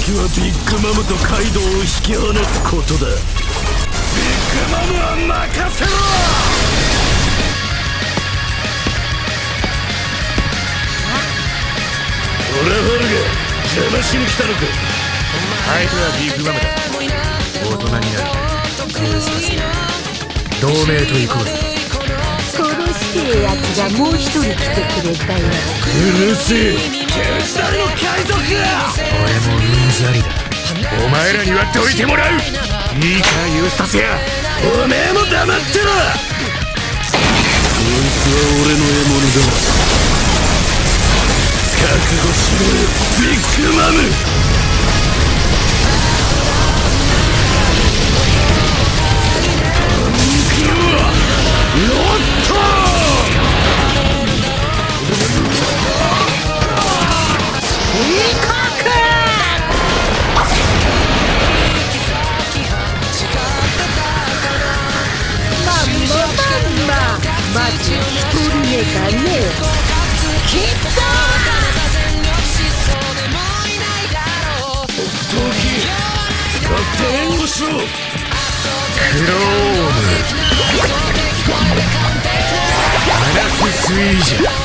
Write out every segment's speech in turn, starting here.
先はビッグマムとカイドウを引き離すことだ。ビッグマムは任せろ。オラファルが邪魔しに来たのか。 相手はビッグマムだ。大人になるユースタス、同盟と行こうぜ。 殺してえやつがもう一人来てくれたよ。 うるせえ天才の海賊が。 俺もうんざりだ。お前らにはどいてもらう。いいかユースタスや、 おめえも黙ってろ。こいつは俺の獲物だ。覚悟しろよビッグマム。ロットまず一人目だね。きっと使って援護しろ。 クロームアラフスイージャ。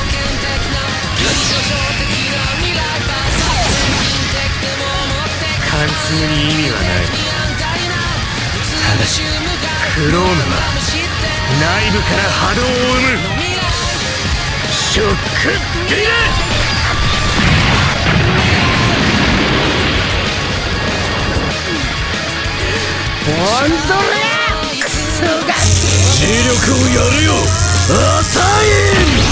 貫通に意味はない。ただしクロームは内部から波動を生む。ショックディレほんとね。クソガキ磁力をやるよアサイン。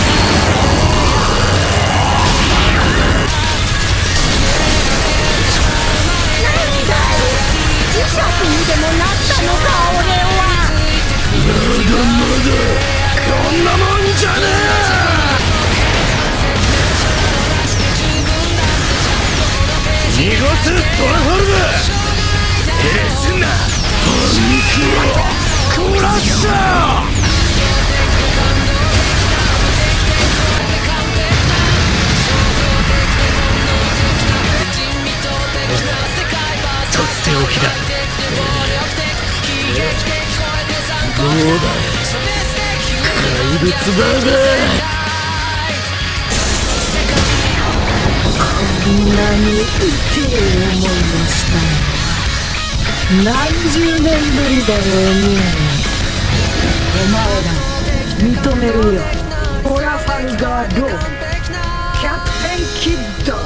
なんだい、磁石にでもなったのか俺は。 まだまだこんなもんじゃねえ。逃がせトラファルガー。エレスナパンクをクラッシャー。 とっておきだ。 どうだ怪物バーガー。 こんなに痛い思いをしたの何十年ぶりだろうね。お前ら認めるよ。オラファルガー・ロー、キャプテン・キッド。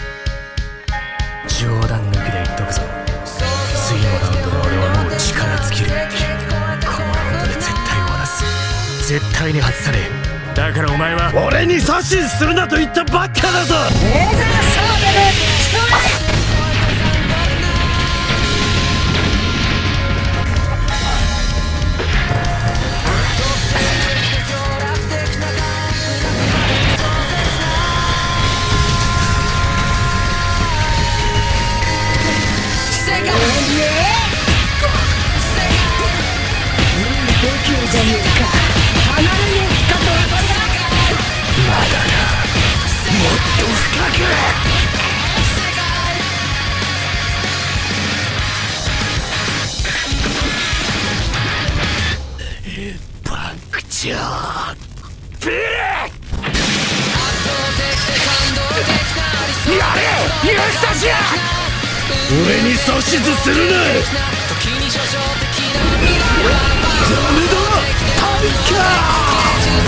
冗談抜きで言っとくぞ。次のラウンドで俺はもう力尽きる。このラウンドで絶対終わらす。絶対に外さねえ。だからお前は俺に指図するなと言ったばっかだぞ。 レーザーソーベル。じゃねえか。離れねえかと。 まだだ。もっと深く。 パンクチャービレやれユースタシア。俺に指図するな。ダメだパンカー。